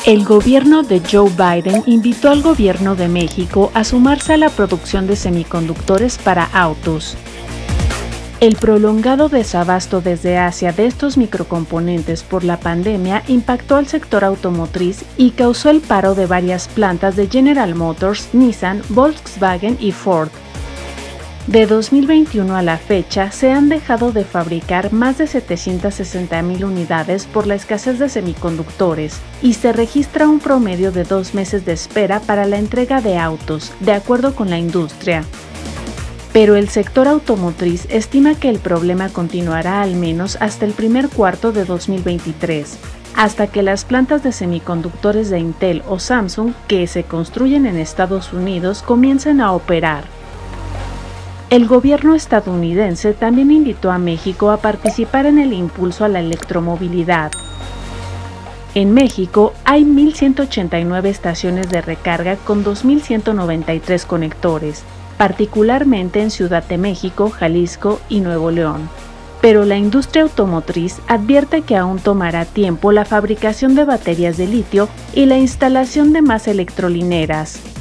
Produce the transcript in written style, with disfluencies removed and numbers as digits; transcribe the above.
El gobierno de Joe Biden invitó al gobierno de México a sumarse a la producción de semiconductores para autos. El prolongado desabasto desde Asia de estos microcomponentes por la pandemia impactó al sector automotriz y causó el paro de varias plantas de General Motors, Nissan, Volkswagen y Ford. De 2021 a la fecha, se han dejado de fabricar más de 760,000 unidades por la escasez de semiconductores y se registra un promedio de 2 meses de espera para la entrega de autos, de acuerdo con la industria. Pero el sector automotriz estima que el problema continuará al menos hasta el primer cuarto de 2023, hasta que las plantas de semiconductores de Intel o Samsung que se construyen en Estados Unidos comiencen a operar. El gobierno estadounidense también invitó a México a participar en el impulso a la electromovilidad. En México hay 1,189 estaciones de recarga con 2,193 conectores, particularmente en Ciudad de México, Jalisco y Nuevo León. Pero la industria automotriz advierte que aún tomará tiempo la fabricación de baterías de litio y la instalación de más electrolineras.